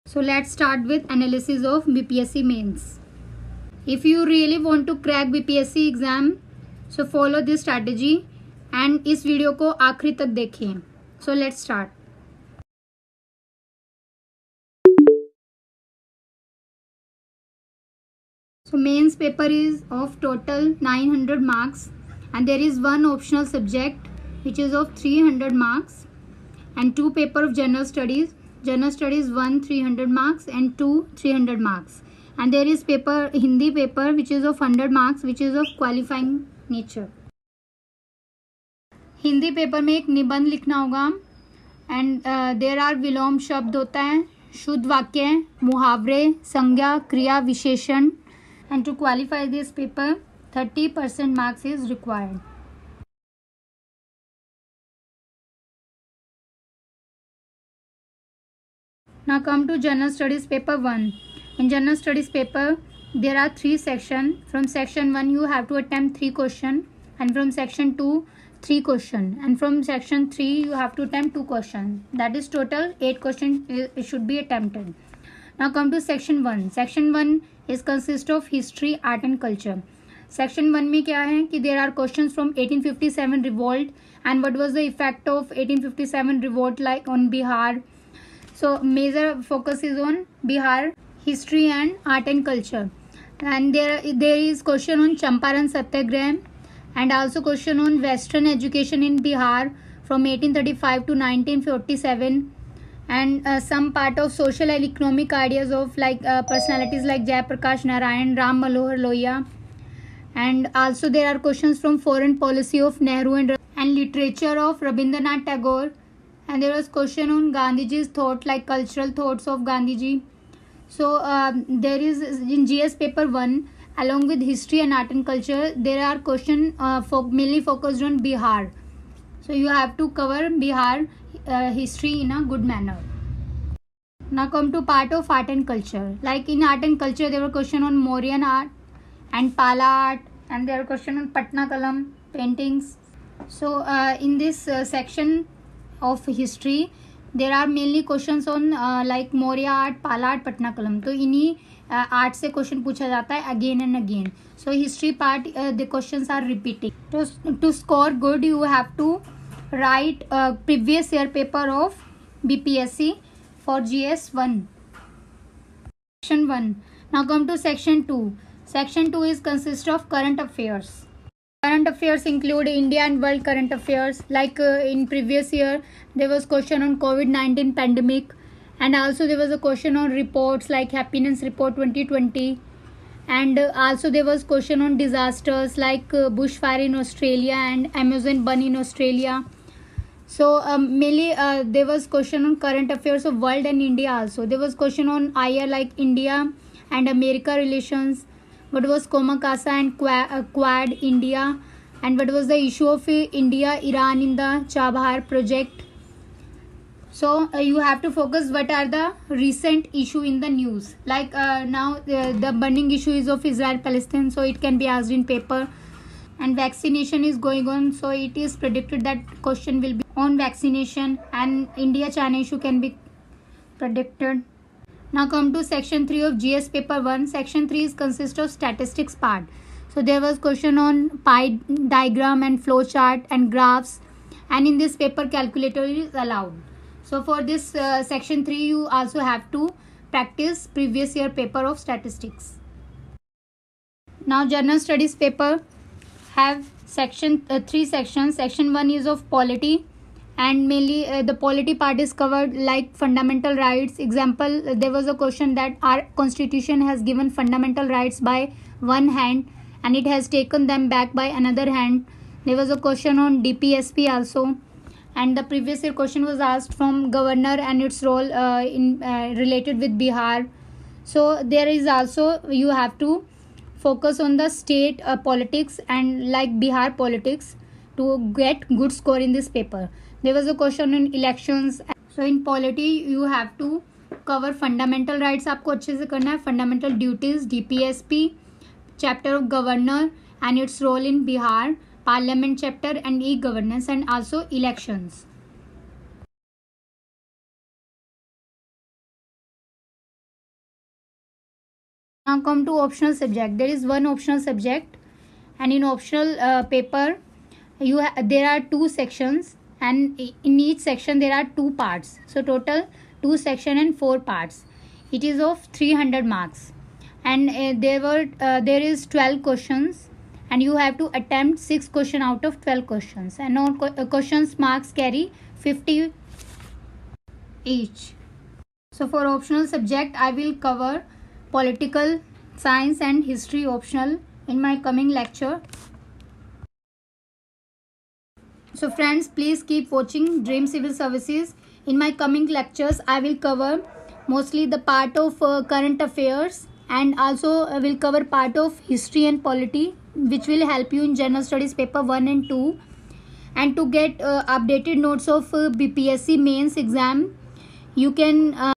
So let's start with analysis of BPSC mains. If you really want to crack BPSC exam, so follow this strategy and इस video को आखिरी तक देखिए. So let's start. So mains paper is of total 900 marks and there is one optional subject which is of 300 marks and two paper of general studies. General studies 1 300 marks and 2 300 marks. And there is paper Hindi paper which is of 100 marks which is of qualifying nature. Hindi paper में एक निबंध लिखना होगा and there are विलोम शब्द होता है, शुद्ध वाक्य, मुहावरे, संज्ञा, क्रिया, विशेषण. And to qualify this paper 30% marks is required. Now come to general studies paper 1. In general studies paper there are 3 sections. From section 1 you have to attempt 3 questions and from section 2 3 questions and from section 3 you have to attempt 2 questions. That is total 8 questions should be attempted. Now come to section 1. Section 1 is consist of history, art and culture. Section 1 में क्या है कि there are questions from 1857 revolt and what was the effect of 1857 revolt like on Bihar. So major focus is on Bihar history and art and culture. And there is question on Champaran Satyagraha and also question on western education in Bihar from 1835 to 1947 and some part of social and economic ideas of like personalities like Jai Prakash Narayan, Ram Manohar Lohia. And also there are questions from foreign policy of Nehru and literature of Rabindranath Tagore. And there was question on Gandhiji's thought like cultural thoughts of Gandhiji. So there is in GS paper 1 along with history and art and culture there are question mainly focused on Bihar. So you have to cover Bihar history in a good manner. Now come to part of art and culture. Like in art and culture there were question on Mauryan art and Pala art and there were question on Patna Kalam paintings. So in this section of history there are mainly questions on like Maurya art, Pala art, Patna Kalam. तो इन्हीं art से question पूछा जाता है again and again. So history part the questions are repeating. To score good you have to write previous year paper of BPSC for GS1. Section 1. Now come to section 2. Section 2 is consist of current affairs. Current affairs include India and world current affairs. Like in previous year there was question on COVID-19 pandemic and also there was a question on reports like Happiness Report 2020 and also there was question on disasters like bushfire in Australia and Amazon burn in Australia. So mainly there was question on current affairs of world and India also. There was question on IR like India and America relations. What was Komakasa and Quad India and what was the issue of India Iran in the Chabahar project. So you have to focus what are the recent issue in the news. Like now the burning issue is of Israel Palestine, so it can be asked in paper. And vaccination is going on, so it is predicted that question will be on vaccination and India China issue can be predicted. Now come to section 3 of GS paper 1. Section 3 is consist of statistics part. So there was question on pie diagram and flow chart and graphs and in this paper calculator is allowed. So for this section 3 you also have to practice previous year paper of statistics. Now general studies paper have section 3 sections. Section 1 is of polity and mainly the polity part is covered like fundamental rights. Example, there was a question that our constitution has given fundamental rights by one hand and it has taken them back by another hand. There was a question on DPSP also and the previous year question was asked from governor and its role in related with Bihar. So there is also you have to focus on the state politics and like Bihar politics to get good score in this paper. There was a question on elections. So in polity you have to cover fundamental rights. आपको अच्छे से करना है. Fundamental duties, DPSP, chapter of governor and its role in Bihar, parliament chapter and e-governance and also elections. Now come to optional subject. There is one optional subject, and in optional paper there are two sections, and in each section there are two parts. So total two section and four parts. It is of 300 marks, and there is 12 questions, and you have to attempt 6 question out of 12 questions, and all questions marks carry 50 each. So for optional subject I will cover political science and history optional in my coming lecture. So friends, please keep watching Dream Civil Services. In my coming lectures I will cover mostly the part of current affairs, and also will cover part of history and polity, which will help you in general studies paper 1 and 2. And to get updated notes of BPSC mains exam, you can